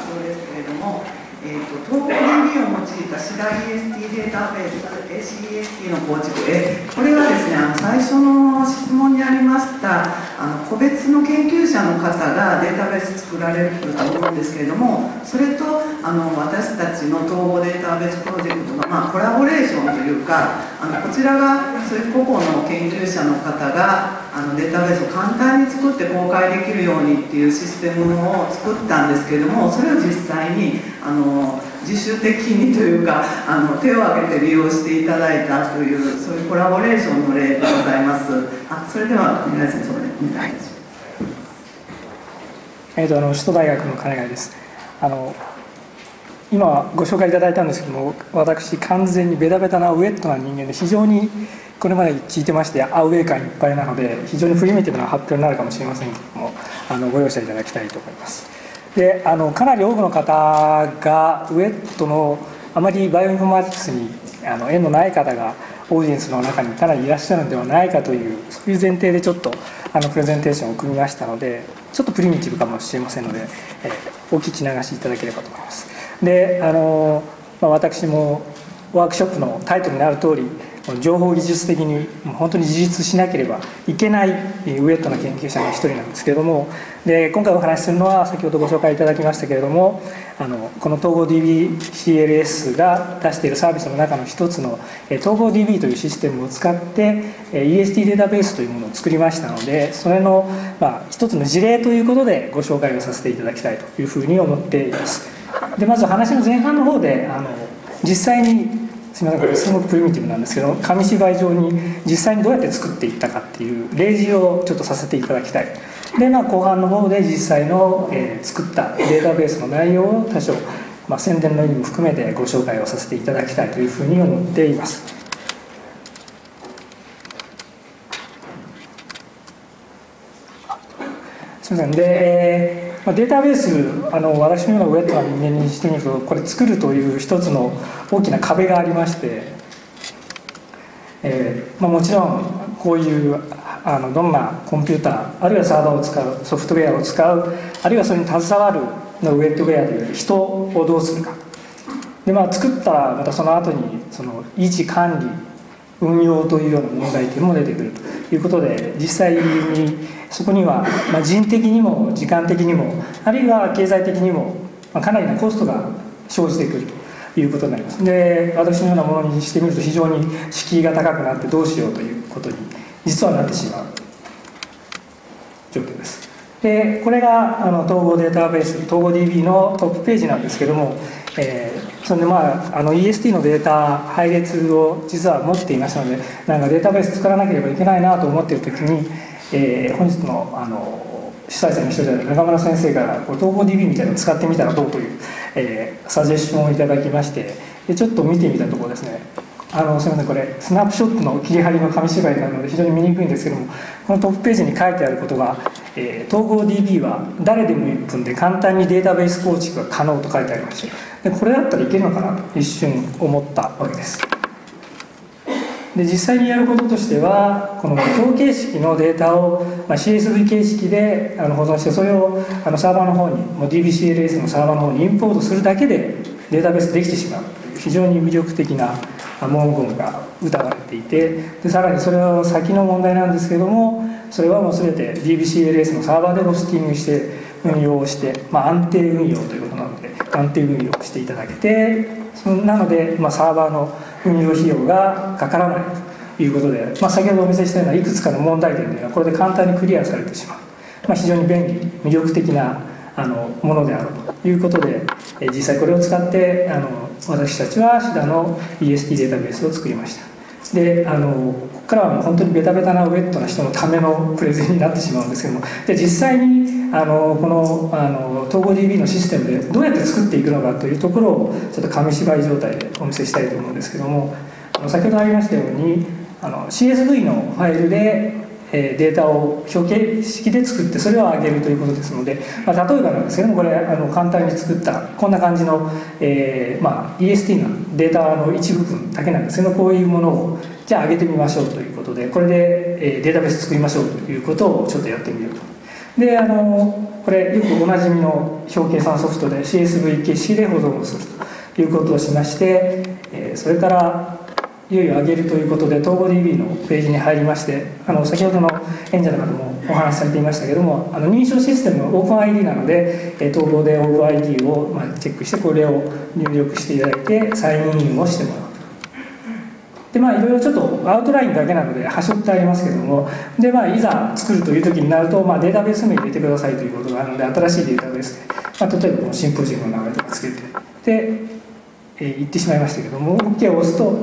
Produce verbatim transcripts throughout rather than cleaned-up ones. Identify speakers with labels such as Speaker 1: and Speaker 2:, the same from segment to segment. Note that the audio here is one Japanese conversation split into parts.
Speaker 1: 表ですけれども、えー、と統合 ディービー を用いたシダ イーエスティー データベース エーシーイーエスティー の構築、えこれはですね、あの最初の質問にありましたあの個別の研究者の方がデータベース作られると思うんですけれども、それとあの私たちの統合データベースプロジェクトの、まあ、コラボレーションというか、あのこちらがそういう個々の研究者の方があのデータベースを簡単に作って公開できるようにっていうシステムを作ったんですけれども、それを実際にあの自主的にというかあの手を挙げて利用していただいたという、そういうコラボレーションの例でございます。あ、それでは金谷先生、お願いします。
Speaker 2: えーと、あの首都大学の金谷です。あの今ご紹介いただいたんですけども、私完全にベタベタなウェットな人間で、非常にこれまで聞いてましてアウェー感いっぱいなので、非常にプリミティブな発表になるかもしれませんけれども、あのご容赦いただきたいと思います。であのかなり多くの方がウェットのあまりバイオインフォマティクスにあの縁のない方がオーディエンスの中にかなりいらっしゃるのではないかという、そういう前提でちょっとあのプレゼンテーションを組みましたので、ちょっとプリミティブかもしれませんので、えー、お聞き流しいただければと思います。であの、まあ、私もワークショップのタイトルにある通り、情報技術的に本当に自立しなければいけないウェットな研究者の一人なんですけれども、で今回お話しするのは先ほどご紹介いただきましたけれども、あのこの統合 ディービーシーエルエス が出しているサービスの中の一つの統合 ディービー というシステムを使って イーエスティー データベースというものを作りましたので、それの、まあ、一つの事例ということでご紹介をさせていただきたいというふうに思っています。でまず話の前半の方であの実際にすみません、これすごくプリミティブなんですけど、紙芝居上に実際にどうやって作っていったかっていう例示をちょっとさせていただきたい。で、まあ、後半の方で実際の、えー、作ったデータベースの内容を多少、まあ、宣伝の意味も含めてご紹介をさせていただきたいというふうに思っています。すみません。で、えーデータベース、あの私のようなウェットな人間にしてみると、これ作るという一つの大きな壁がありまして、えーまあ、もちろんこういうあのどんなコンピューターあるいはサーバーを使う、ソフトウェアを使う、あるいはそれに携わるのウェットウェアという人をどうするかで、まあ、作ったらまたその後にその維持管理運用というような問題点も出てくるということで、実際にそこには、まあ、人的にも時間的にもあるいは経済的にも、まあ、かなりのコストが生じてくるということになります。で私のようなものにしてみると非常に敷居が高くなってどうしようということに実はなってしまう状況です。でこれがあの統合データベース統合 ディービー のトップページなんですけども、えー、それでまああの イーエスティー のデータ配列を実は持っていましたので、なんかデータベース作らなければいけないなと思っている時に、えー、本日の、あの主催者の一人である中村先生からこれ統合 ディービー みたいなのを使ってみたらどうという、えー、サジェッションをいただきまして、でちょっと見てみたところですね、あのすみません、これスナップショットの切り張りの紙芝居なので非常に見にくいんですけども、このトップページに書いてあることが、えー、統合 ディービー は誰でもいっぷんで簡単にデータベース構築が可能と書いてありまして、でこれだったらいけるのかなと一瞬思ったわけです。で実際にやることとしては、この表形式のデータを、まあ、シーエスブイ 形式であの保存して、それをあのサーバーの方にもう ディービーシーエルエス のサーバーの方にインポートするだけでデータベースできてしまうという非常に魅力的な文言が謳われていて、でさらにそれは先の問題なんですけれども、それはもう全て ディービーシーエルエス のサーバーでホスティングして運用をして、まあ、安定運用ということなので安定運用をしていただけて、そなので、まあ、サーバーの運用費用がかからないということで、まあ、先ほどお見せしたようないくつかの問題点というのはこれで簡単にクリアされてしまう、まあ、非常に便利魅力的なあのものであるということで、え実際これを使ってあの私たちはシダの イーエスティー データベースを作りました。であのここからはもう本当にベタベタなウェットな人のためのプレゼンになってしまうんですけども、で実際にあのこのあの統合 ディービー のシステムでどうやって作っていくのかというところをちょっと紙芝居状態でお見せしたいと思うんですけども、あの先ほどありましたようにあの シーエスブイ のファイルで、えー、データを表形式で作ってそれを上げるということですので、まあ、例えばなんですけども、これあの簡単に作ったこんな感じの、えーまあ、イーエスティー のデータの一部分だけなんですけど、こういうものをじゃあ上げてみましょうということで、これで、えー、データベース作りましょうということをちょっとやってみると。 であのこれよくおなじみの表計算ソフトで シーエスブイ 形式で保存をするということをしまして、えー、それからいよいよ上げるということで TurboDB のページに入りまして、あの先ほどの演者の方もお話しされていましたけども、あの認証システムは OpenID なので、えー、統合で OpenID を、まあ、チェックしてこれを入力していただいてサインインをしてもらうと。でまあいろいろちょっとアウトラインだけなので端折ってありますけども、でまあいざ作るという時になると、まあ、データベース名入れてくださいということがあるので、新しいデータベースで、まあ、例えばこのシンポジウムの名前とかつけてで、えー、言ってしまいましたけども OK を押すと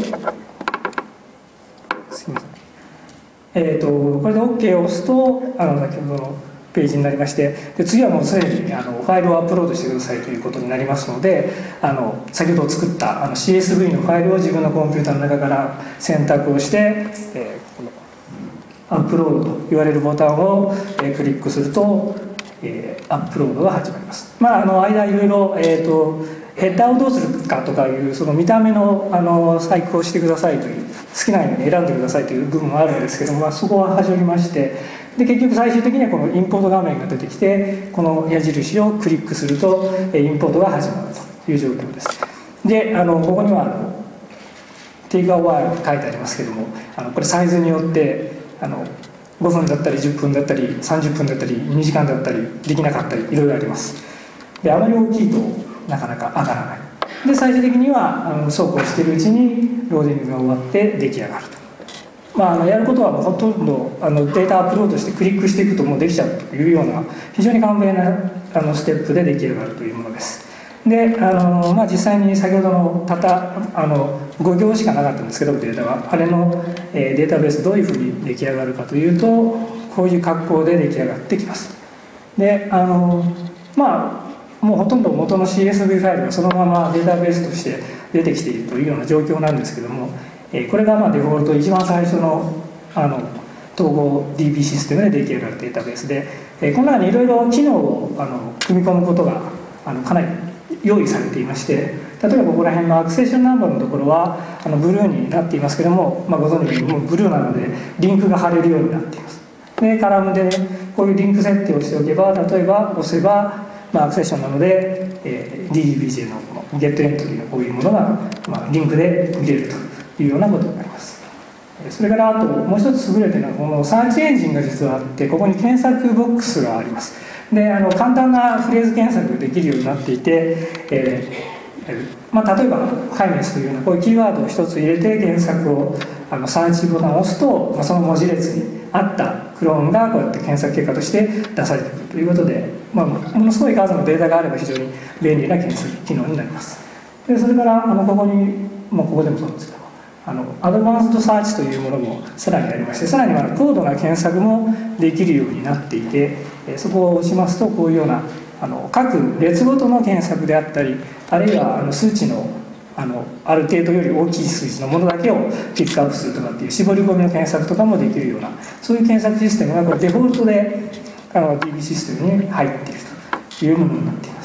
Speaker 2: すみません、えー、とこれで OK を押すとあの先ほどのページになりまして、で次はもうすでにあのファイルをアップロードしてくださいということになりますので、あの先ほど作ったあの シーエスブイ のファイルを自分のコンピューターの中から選択をして、えー、このアップロードと言われるボタンを、えー、クリックすると、えー、アップロードが始まります。まあ、あの間いろいろ、えーとヘッダーをどうするかとかいうその見た目のあの細工をしてくださいという、好きなように選んでくださいという部分はあるんですけども、まあ、そこは端折りまして、で結局最終的にはこのインポート画面が出てきて、この矢印をクリックするとインポートが始まるという状況です。であのここにはあのテイクアワイルと書いてありますけども、あのこれサイズによってあのごふんだったりじゅっぷんだったりさんじゅっぷんだったりにじかんだったりできなかったりいろいろあります。であまり大きいとなかなか上がらない。で最終的にはあのそうこうしているうちにローディングが終わって出来上がると。まあ、あのやることはもうほとんどあのデータアップロードしてクリックしていくともうできちゃうというような非常に簡便なあのステップで出来上がるというものです。であの、まあ、実際に先ほどのたったあのご行しかなかったんですけどデータはあれの、えー、データベースどういうふうに出来上がるかというと、こういう格好で出来上がってきます。であのまあもうほとんど元の シーエスブイ ファイルがそのままデータベースとして出てきているというような状況なんですけども、これがまあデフォルト一番最初のあの統合 ディービー システムで出来上がるデータベースで、この中にいろいろ機能をあの組み込むことがあのかなり用意されていまして、例えばここら辺のアクセッションナンバーのところはあのブルーになっていますけども、まあ、ご存知のようにもうブルーなのでリンクが貼れるようになっています。でカラムでこういうリンク設定をしておけば、例えば押せば、まあ、アクセッションなので、えー、ディーディービージェー のゲットエントリーのこういうものが、まあ、リンクで見れるというようなことになります。それからあともう一つ優れてるのはこのサーチエンジンが実はあって、ここに検索ボックスがあります。であの簡単なフレーズ検索ができるようになっていて、えーまあ、例えば「ハイネス」というようなこういうキーワードを一つ入れて検索をあのサーチボタンを押すと、まあ、その文字列に合ったクローンがこうやって検索結果として出されてくるということで、まあ、ものすごい数のデータがあれば非常に便利な検索機能になります。でそれからあのここに、まあ、ここでもそうですけどあのアドバンスドサーチというものもさらにありまして、さらには高度な検索もできるようになっていて、そこを押しますとこういうようなあの各列ごとの検索であったり、あるいはあの数値の あのある程度より大きい数値のものだけをピックアップするとかっていう絞り込みの検索とかもできるような、そういう検索システムがこれデフォルトであの ディービー システムに入っているというものになっています。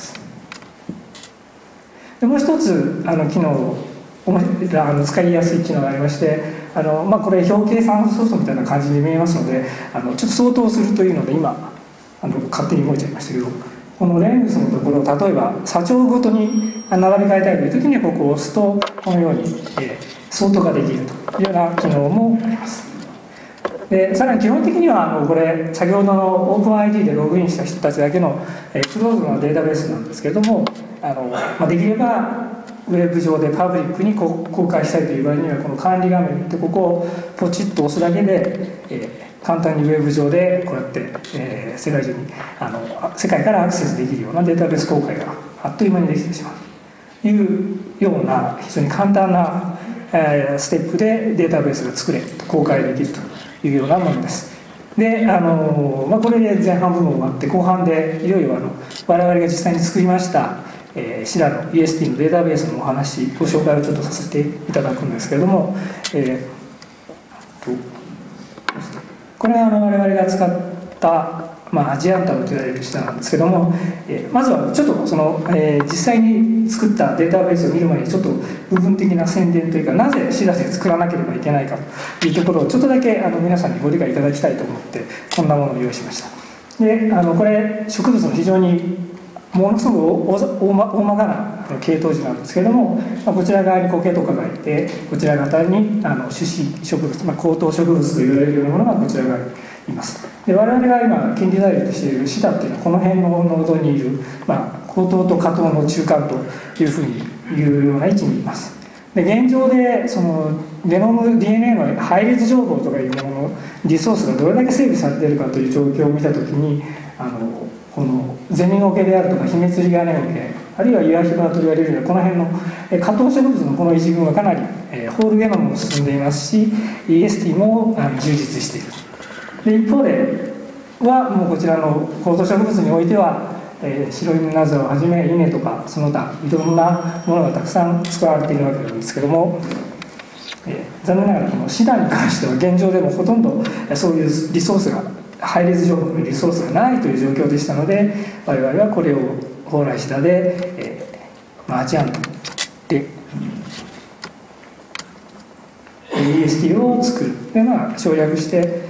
Speaker 2: でもう一つあの機能あの使いやすい機能がありまして、あの、まあ、これ表計算ソフトみたいな感じに見えますので、あのちょっと相当するというので今あの勝手に動いちゃいましたけど、このレングスのところを例えば左長ごとに並び替えたいという時にはここを押すとこのように、えー、相当ができるというような機能もあります。でさらに基本的にはあのこれ先ほどの OpenID でログインした人たちだけの、えー、クローズのデータベースなんですけれども、あの、まあ、できればウェブ上でパブリックに公開したいという場合にはこの管理画面でここをポチッと押すだけで、えー、簡単にウェブ上でこうやって、えー、世界中にあの世界からアクセスできるようなデータベース公開があっという間にできてしまうというような非常に簡単な、えー、ステップでデータベースが作れ公開できるというようなものです。であの、まあ、これで前半部分終わって後半でいよいよあの我々が実際に作りましたえー、シダの イーエスティー のデータベースのお話ご紹介をちょっとさせていただくんですけれども、えー、これはあの我々が使った、まあ、アジアンタムと言われるシダなんですけども、えー、まずはちょっとその、えー、実際に作ったデータベースを見る前にちょっと部分的な宣伝というか、なぜシダで作らなければいけないかというところをちょっとだけあの皆さんにご理解いただきたいと思ってこんなものを用意しました。 であのこれ植物の非常にものすごく 大, 大, 大まかな系統樹なんですけれども、まあ、こちら側に苔とかがいて、こちら側にあの種子植物、まあ、高等植物と言われるようなものがこちら側にいます。で我々が今近畿大学としているシダっていうのはこの辺の濃度にいる、まあ、高等と下等の中間というふうにいうような位置にいます。で現状でそのゲノム ディーエヌエー の配列情報とかいうもののリソースがどれだけ整備されているかという状況を見たときに、あのこのゼミゴケであるとかヒメツリガネゴケ、あるいはイワヒバと言われるようなこの辺の下等植物のこの一群はかなりホールゲノムも進んでいますし イーエスティー も充実している。で一方ではもうこちらの高等植物においては、えー、白いナズをはじめ稲とかその他いろんなものがたくさん使われているわけなんですけども、えー、残念ながらこのシダに関しては現状でもほとんどそういうリソースが配列情報のリソースがないという状況でしたので、我々はこれを蓬莱シダで、えーまあ、アジアントで イーエスティー を作るで、まあ、省略して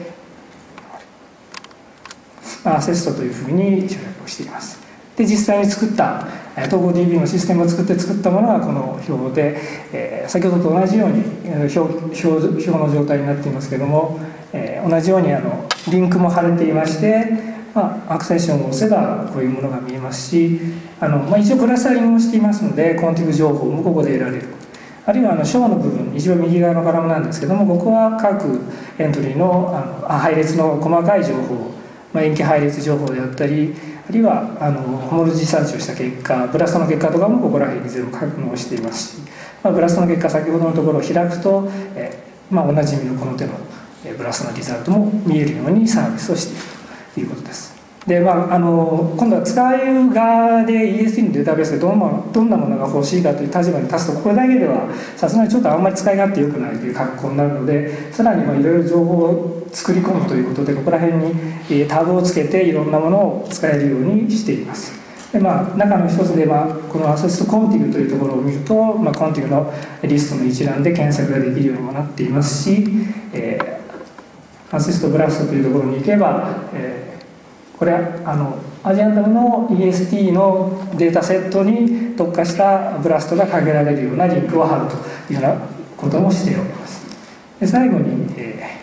Speaker 2: アセストというふうに省略をしています。で実際に作った統合 ディービー のシステムを作って作ったものがこの表で、えー、先ほどと同じように表、表、表の状態になっていますけれども、えー、同じようにあのリンクも貼れていまして、まあ、アクセッションを押せばこういうものが見えますし、あの、まあ、一応クラスタリングをしていますのでコンティグ情報もここで得られる。あるいはあの小の部分一応右側のカラムなんですけども、ここは各エントリー の, あの配列の細かい情報、まあ、塩基配列情報であったり、あるいはあのホモロジーサーチをした結果、ブラストの結果とかもここら辺に全部格納していますし、まあ、ブラストの結果先ほどのところを開くと、えーまあ、おなじみのこの手のブラストのリザルトも見えるようにサービスをしているということです。で、まあ、あの今度は使う側で イーエスティー のデータベースでどんな、どんなものが欲しいかという立場に立つと、これだけではさすがにちょっとあんまり使い勝手良くないという格好になるので、さらにまあいろいろ情報を作り込むということで、ここら辺にタブをつけていろんなものを使えるようにしています。で、まあ、中の一つで、まあ、このアセストコンティグというところを見ると、まあ、コンティグのリストの一覧で検索ができるようにもなっていますし、えー、アセストブラストというところに行けば、えーこれはあのアジアンタムの イーエスティー のデータセットに特化したブラストがかけられるようなリンクを貼るというようなこともしております。で最後に、え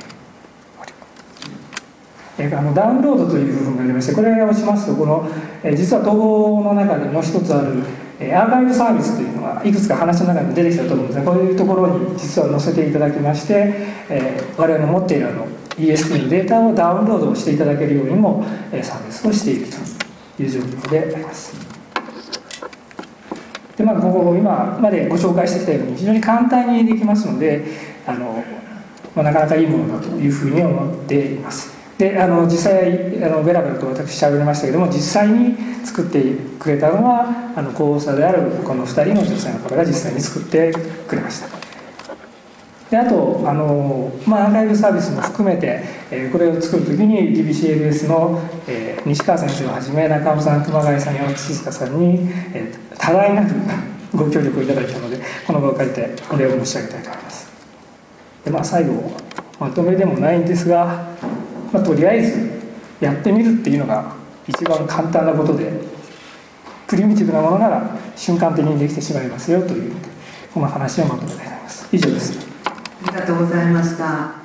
Speaker 2: ー、あのダウンロードという部分がありまして、これを押しますとこの、えー、実は統合の中でもう一つある、えー、アーカイブサービスというのがいくつか話の中に出てきたと思うんですが、こういうところに実は載せていただきまして、えー、我々の持っているあのイーエスティー のデータをダウンロードをしていただけるようにもサービスをしているという状況であります。で、まあ、ここ今までご紹介してきたように非常に簡単にできますので、あの、まあ、なかなかいいものだというふうに思っています。で、あの実際あのベラベラと私しゃべりましたけども、実際に作ってくれたのはあの候補者であるこのふたりの女性の方が実際に作ってくれました。であとあの、まあ、アーカイブサービスも含めて、えー、これを作るときに ディービーシーエルエス の、えー、西川先生をはじめ中尾さん、熊谷さん、山口静香さんに、えー、多大なるご協力をいただいたので、この場を借りてお礼を申し上げたいと思います。で、まあ、最後まとめでもないんですが、まあ、とりあえずやってみるっていうのが一番簡単なことで、プリミティブなものなら瞬間的にできてしまいますよというこの話をまとめたいと思います。以上です。
Speaker 1: ありがとうございました。